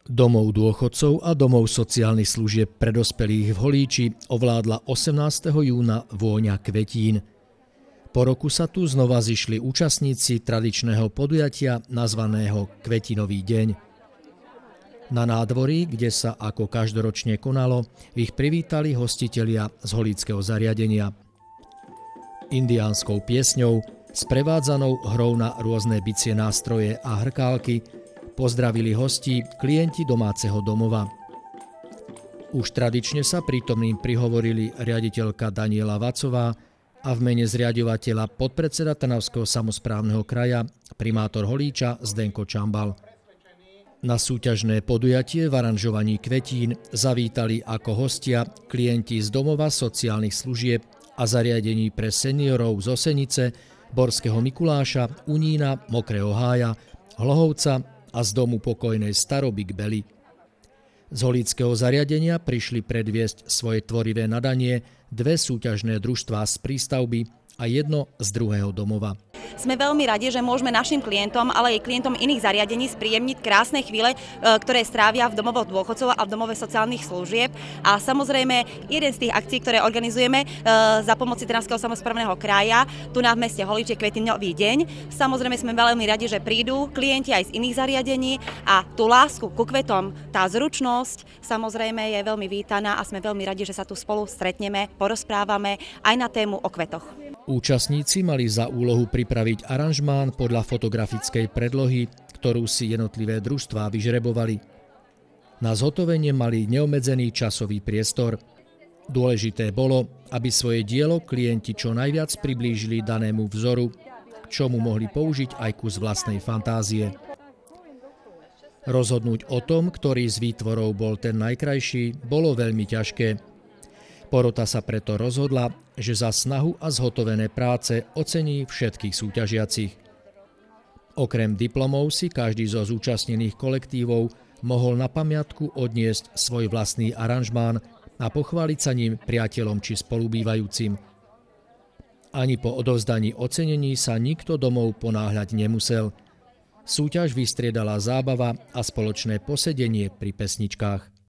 Domov dôchodcov a domov sociálnych služieb pre dospelých v Holíči ovládla 18. júna vôňa kvetín. Po roku sa tu znova zišli účastníci tradičného podujatia nazvaného Kvetinový deň. Na nádvorí, kde sa ako každoročne konalo, ich privítali hostitelia z holíckeho zariadenia. Indiánskou piesňou, sprevádzanou hrou na rôzne bicie nástroje a hrkálky, pozdravili hostí klienti domáceho domova. Už tradične sa prítomným prihovorili riaditeľka Daniela Vacová a v mene zriaďovateľa podpredseda Trnavského samosprávneho kraja, primátor Holíča Zdenko Čambal. Na súťažné podujatie v aranžovaní kvetín zavítali ako hostia klienti z domova sociálnych služieb a zariadení pre seniorov z Osenice, Borského Mikuláša, Unína, Mokrého Hája, Hlohovca a z domu pokojnej Starobik Bely. Z holíckeho zariadenia prišli predviesť svoje tvorivé nadanie dve súťažné družstvá z prístavby a jedno z druhého domova. Sme veľmi radi, že môžeme našim klientom, ale aj klientom iných zariadení spríjemniť krásne chvíle, ktoré strávia v domovoch dôchodcov a v domove sociálnych služieb. A samozrejme, jeden z tých akcií, ktoré organizujeme za pomoci Trnavského samosprávneho kraja, tu na meste Holíč je Kvetinový deň. Samozrejme sme veľmi radi, že prídu klienti aj z iných zariadení a tú lásku ku kvetom, tá zručnosť samozrejme je veľmi vítaná a sme veľmi radi, že sa tu spolu stretneme, porozprávame aj na tému o kvetoch. Účastníci mali za úlohu pripraviť aranžmán podľa fotografickej predlohy, ktorú si jednotlivé družstvá vyžrebovali. Na zhotovenie mali neobmedzený časový priestor. Dôležité bolo, aby svoje dielo klienti čo najviac priblížili danému vzoru, k čomu mohli použiť aj kus vlastnej fantázie. Rozhodnúť o tom, ktorý z výtvorov bol ten najkrajší, bolo veľmi ťažké. Porota sa preto rozhodla, že za snahu a zhotovené práce ocení všetkých súťažiacich. Okrem diplomov si každý zo zúčastnených kolektívov mohol na pamiatku odniesť svoj vlastný aranžmán a pochváliť sa ním priateľom či spolubývajúcim. Ani po odovzdaní ocenení sa nikto domov ponáhľať nemusel. Súťaž vystriedala zábava a spoločné posedenie pri pesničkách.